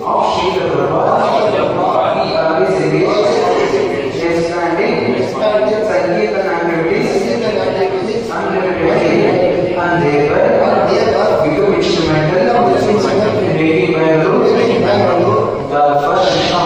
of Sri Prabhupada, he always engaged in expanding Sankirtan activities unlimitedly, and thereby become instrumental in making Bangalore the first Krishna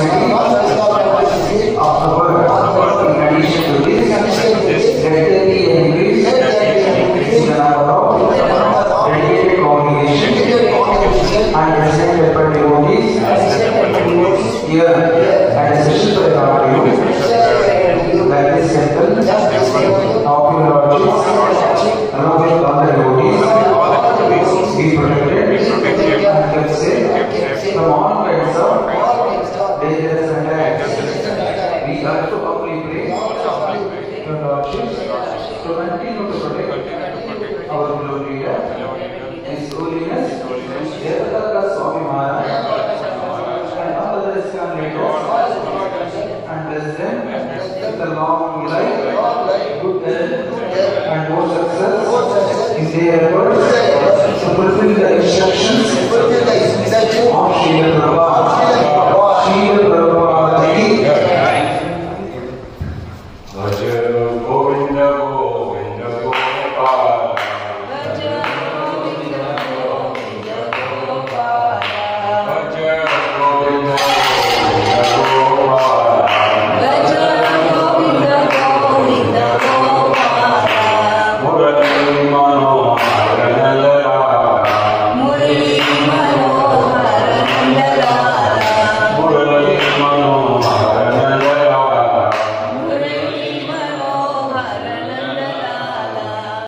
city of the world. In addition to this, regularly increased the number of dedicated congregations and resident temple devotees here at a special program like this temple, Hockey Lodges, along with all the devotees, be protected and kept safe from all kinds of dangerous attacks. We have to humbly pray your Lordships to continue to protect our glory leader, His Holiness Jayapataka Swami Maharaj, and all other ISKCON leaders, and bless them with a long life, good health, and more success in their efforts to fulfill the mission